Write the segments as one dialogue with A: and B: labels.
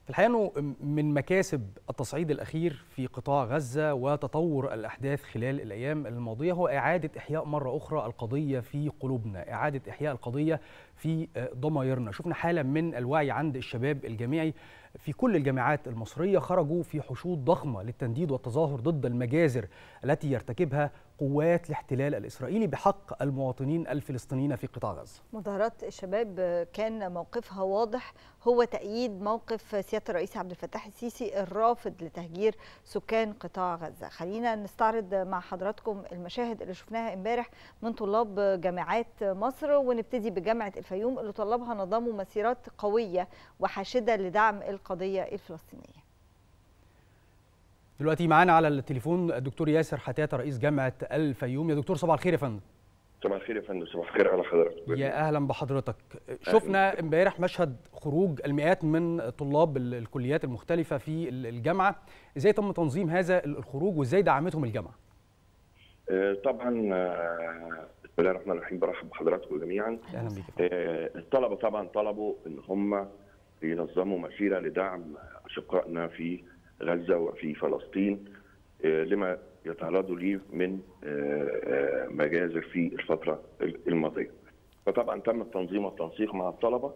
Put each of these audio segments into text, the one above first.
A: في الحقيقة أنه من مكاسب التصعيد الأخير في قطاع غزة وتطور الأحداث خلال الأيام الماضية هو إعادة إحياء مرة أخرى القضية في قلوبنا، إعادة إحياء القضية في ضمايرنا. شفنا حالة من الوعي عند الشباب الجامعي في كل الجامعات المصرية، خرجوا في حشود ضخمة للتنديد والتظاهر ضد المجازر التي يرتكبها قوات الاحتلال الإسرائيلي بحق المواطنين الفلسطينيين في قطاع غزة.
B: مظاهرات الشباب كان موقفها واضح، هو تأييد موقف سيادة الرئيس عبد الفتاح السيسي الرافض لتهجير سكان قطاع غزة. خلينا نستعرض مع حضراتكم المشاهد اللي شفناها امبارح من طلاب جامعات مصر، ونبتدي بجامعة الفيوم اللي طلابها نظموا مسيرات قوية وحاشدة لدعم القضية الفلسطينية.
A: دلوقتي معانا على التليفون الدكتور ياسر حتاتة رئيس جامعة الفيوم. يا دكتور صباح الخير يا فندم.
C: صباح الخير يا فندم. صباح الخير على حضرتك.
A: يا اهلا بحضرتك. شفنا امبارح مشهد خروج المئات من طلاب الكليات المختلفة في الجامعة، ازاي تم تنظيم هذا الخروج وازاي دعمتهم الجامعة؟
C: طبعا بسم الله الرحمن الرحيم، برحب بحضراتكم جميعا.
A: اهلا بيك.
C: الطلبة طبعا طلبوا ان هم ينظموا مسيرة لدعم اشقائنا في غزة وفي فلسطين لما يتعرضوا ليه من مجازر في الفترة الماضية. فطبعا تم التنظيم والتنسيق مع الطلبة،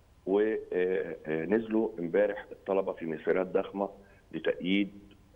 C: ونزلوا امبارح الطلبة في مسيرات ضخمة لتأييد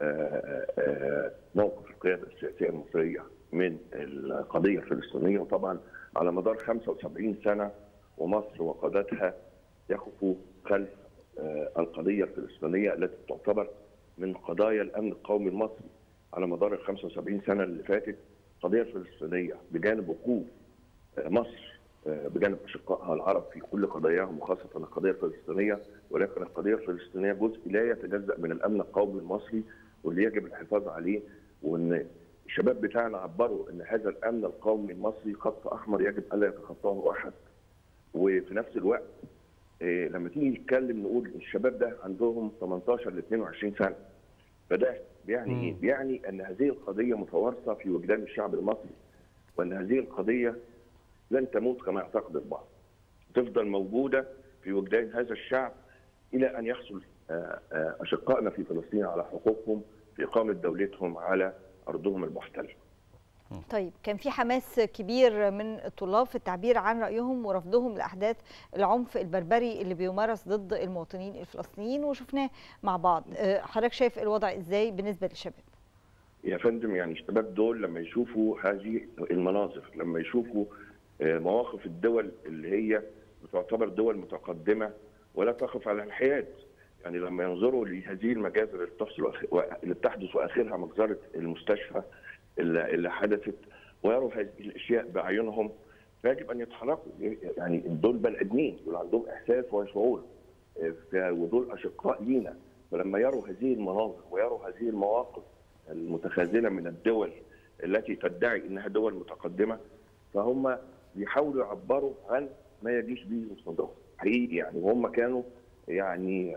C: موقف القيادة السياسية المصرية من القضية الفلسطينية. وطبعا على مدار 75 سنة ومصر وقادتها يقفوا خلف القضية الفلسطينية التي تعتبر من قضايا الأمن القومي المصري على مدار ال 75 سنة اللي فاتت. القضية الفلسطينية بجانب وقوف مصر بجانب أشقائها العرب في كل قضاياهم وخاصة القضية الفلسطينية، ولكن القضية الفلسطينية جزء لا يتجزأ من الأمن القومي المصري واللي يجب الحفاظ عليه. وأن الشباب بتاعنا عبروا أن هذا الأمن القومي المصري خط أحمر يجب ألا يتخطاه أحد. وفي نفس الوقت لما تيجي نتكلم نقول الشباب ده عندهم 18 ل 22 سنة، فده بيعني ايه؟ بيعني ان هذه القضيه متوارثه في وجدان الشعب المصري، وان هذه القضيه لن تموت كما يعتقد البعض، تفضل موجوده في وجدان هذا الشعب الى ان يحصل اشقائنا في فلسطين على حقوقهم في اقامه دولتهم على ارضهم المحتله.
B: طيب، كان في حماس كبير من الطلاب في التعبير عن رأيهم ورفضهم لأحداث العنف البربري اللي بيمارس ضد المواطنين الفلسطينيين، وشفناه مع بعض. حضرتك شايف الوضع ازاي بالنسبة للشباب؟
C: يا فندم، يعني الشباب دول لما يشوفوا هذه المناظر، لما يشوفوا مواقف الدول اللي هي بتعتبر دول متقدمة ولا تقف على الحياد، يعني لما ينظروا لهذه المجازر اللي بتحدث واخرها مجزرة المستشفى اللي حدثت ويروا هذه الاشياء باعينهم، فيجب ان يتحركوا. يعني دول بني ادمين، دول عندهم احساس وشعور، ودول اشقاء لينا. فلما يروا هذه المناظر ويروا هذه المواقف المتخاذله من الدول التي تدعي انها دول متقدمه، فهم بيحاولوا يعبروا عن ما يجيش به صدقهم حقيقي. يعني وهم كانوا يعني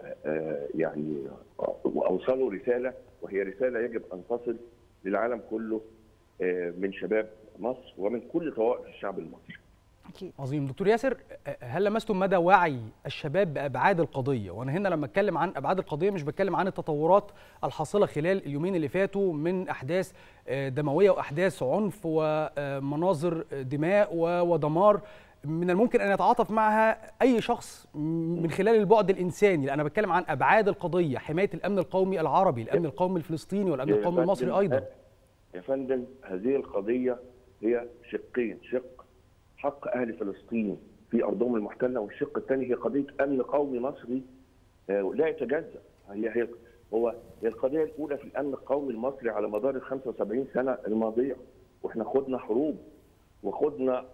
C: اوصلوا رساله، وهي رساله يجب ان تصل للعالم كله من شباب مصر ومن كل طوائف الشعب المصري.
A: عظيم. دكتور ياسر، هل لمستم مدى وعي الشباب بأبعاد القضية؟ وأنا هنا لما أتكلم عن أبعاد القضية مش بتكلم عن التطورات الحاصلة خلال اليومين اللي فاتوا من أحداث دموية وأحداث عنف ومناظر دماء ودمار من الممكن أن يتعاطف معها أي شخص من خلال البعد الإنساني. لأن أنا بتكلم عن أبعاد القضية، حماية الأمن القومي العربي، الأمن القومي الفلسطيني والأمن القومي المصري أيضا.
C: يا فندم، هذه القضية هي شقين: شق حق أهل فلسطين في أرضهم المحتلة، والشق الثاني هي قضية أمن قومي مصري لا يتجزأ. هي القضية الأولى في الأمن القومي المصري على مدار ال 75 سنة الماضية، وإحنا خدنا حروب وخدنا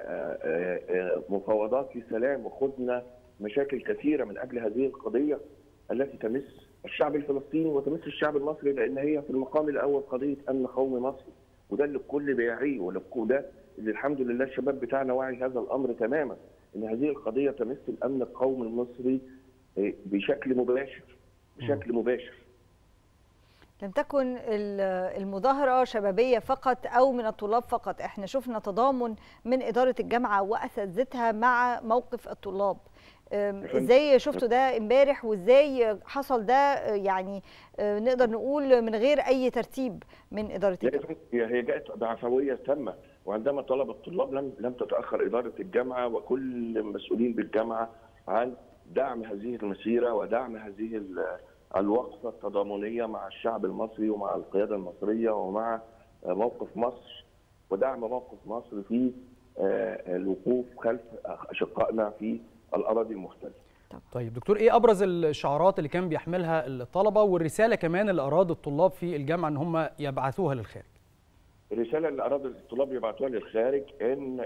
C: مفاوضات في سلام وخدنا مشاكل كثيرة من أجل هذه القضية التي تمس الشعب الفلسطيني وتمس الشعب المصري، لأن هي في المقام الأول قضية أمن قومي مصري، وده اللي الكل بيعيه، وده اللي الحمد لله الشباب بتاعنا واعي هذا الأمر تماما، إن هذه القضية تمس الأمن القومي المصري بشكل مباشر.
B: لم تكن المظاهرة شبابية فقط أو من الطلاب فقط، احنا شفنا تضامن من إدارة الجامعة وأساتذتها مع موقف الطلاب. ازاي شفتوا ده امبارح وازاي حصل ده يعني نقدر نقول من غير اي ترتيب من اداره الجامعه؟
C: هي جاءت بعفويه تامه، وعندما طلب الطلاب لم تتاخر اداره الجامعه وكل المسؤولين بالجامعه عن دعم هذه المسيره ودعم هذه الوقفه التضامنيه مع الشعب المصري ومع القياده المصريه ومع موقف مصر ودعم موقف مصر في الوقوف خلف اشقائنا في الاراضي المختلفه.
A: طيب دكتور، ايه ابرز الشعارات اللي كان بيحملها الطلبه والرساله كمان اللي اراد الطلاب في الجامعه ان هم يبعثوها للخارج؟
C: الرساله اللي اراد الطلاب يبعثوها للخارج ان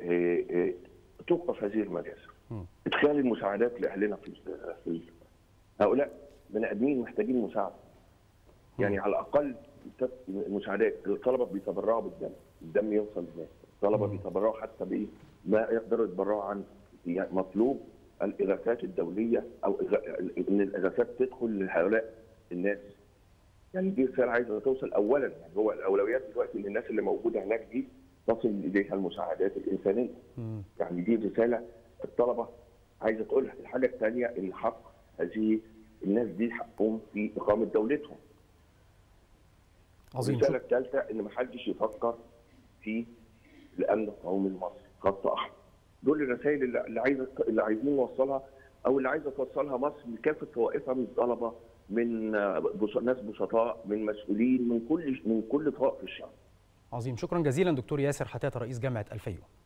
C: توقف هذه المجازر. ادخال المساعدات لاهلنا في هؤلاء بني ادمين محتاجين مساعده. يعني على الاقل المساعدات، الطلبه بيتبرعوا بالدم، الدم يوصل للناس، الطلبه بيتبرعوا حتى بما يقدروا يتبرعوا عن، يعني مطلوب الاغاثات الدوليه او ان الاغاثات تدخل لهؤلاء الناس. يعني دي رساله عايزه توصل اولا، يعني هو الاولويات دلوقتي ان الناس اللي موجوده هناك دي تصل اليها المساعدات الانسانيه. يعني دي رساله الطلبه عايزه تقولها. الحاجه الثانيه ان حق هذه الناس دي حقهم في اقامه دولتهم.
A: عظيم.
C: الرساله الثالثه ان ما حدش يفكر في الامن القومي المصري، خط احمر. دول الرسائل اللي عايزين نوصلها او اللي عايزه توصلها مصر لكافه طوائفها من الطلبه، من ناس بسطاء، من مسؤولين، من كل طوائف الشعب.
A: عظيم، شكرا جزيلا دكتور ياسر حتاتة رئيس جامعه الفيوم.